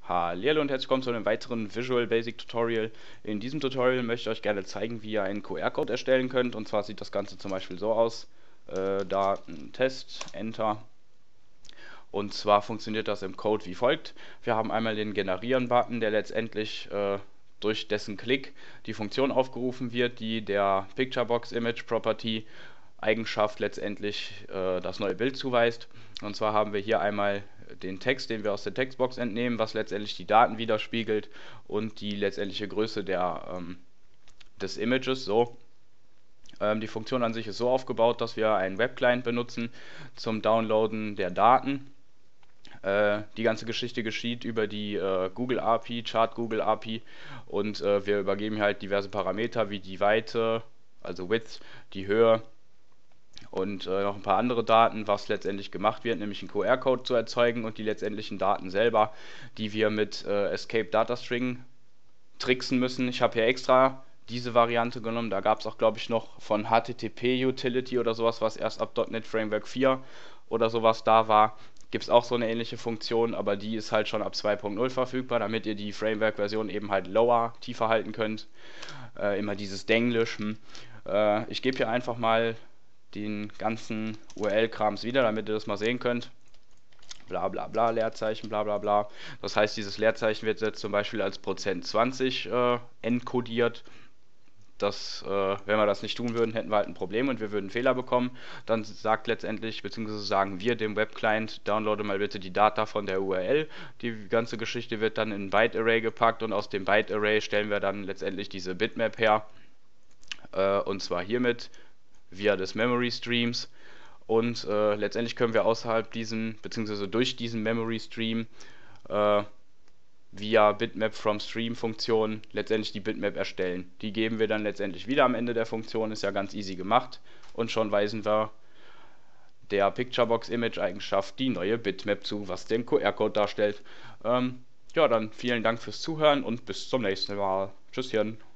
Hallo und herzlich willkommen zu einem weiteren Visual Basic Tutorial. In diesem Tutorial möchte ich euch gerne zeigen, wie ihr einen QR-Code erstellen könnt. Und zwar sieht das Ganze zum Beispiel so aus. Daten, Test, Enter. Und zwar funktioniert das im Code wie folgt. Wir haben einmal den Generieren-Button, der letztendlich durch dessen Klick die Funktion aufgerufen wird, die der Picturebox Image Property Eigenschaft letztendlich das neue Bild zuweist. Und zwar haben wir hier einmal den Text, den wir aus der Textbox entnehmen, was letztendlich die Daten widerspiegelt und die letztendliche Größe des Images. Die Funktion an sich ist so aufgebaut, dass wir einen Webclient benutzen zum Downloaden der Daten. Die ganze Geschichte geschieht über die Google API, Chart Google API, und wir übergeben halt diverse Parameter wie die Weite, also Width, die Höhe und noch ein paar andere Daten, was letztendlich gemacht wird, nämlich einen QR-Code zu erzeugen und die letztendlichen Daten selber, die wir mit Escape Data String tricksen müssen. Ich habe hier extra diese Variante genommen, da gab es auch, glaube ich, noch von HTTP Utility oder sowas, was erst ab .NET Framework 4 oder sowas da war. Gibt es auch so eine ähnliche Funktion, aber die ist halt schon ab 2.0 verfügbar, damit ihr die Framework-Version eben halt tiefer halten könnt. Immer dieses Denglisch. Ich gebe hier einfach mal den ganzen URL-Krams wieder, damit ihr das mal sehen könnt. Bla bla bla, Leerzeichen, bla bla bla. Das heißt, dieses Leerzeichen wird jetzt zum Beispiel als %20 enkodiert. Wenn wir das nicht tun würden, hätten wir halt ein Problem und wir würden einen Fehler bekommen. Dann sagt letztendlich, beziehungsweise sagen wir dem Webclient, downloade mal bitte die Data von der URL. Die ganze Geschichte wird dann in ein Byte-Array gepackt und aus dem Byte-Array stellen wir dann letztendlich diese Bitmap her. Und zwar hiermit via des Memory Streams. Und letztendlich können wir außerhalb diesen, beziehungsweise durch diesen Memory Stream via Bitmap from Stream Funktion letztendlich die Bitmap erstellen. Die geben wir dann letztendlich wieder am Ende der Funktion, ist ja ganz easy gemacht, und schon weisen wir der Picturebox Image Eigenschaft die neue Bitmap zu, was den QR-Code darstellt. Ja, dann vielen Dank fürs Zuhören und bis zum nächsten Mal. Tschüsschen.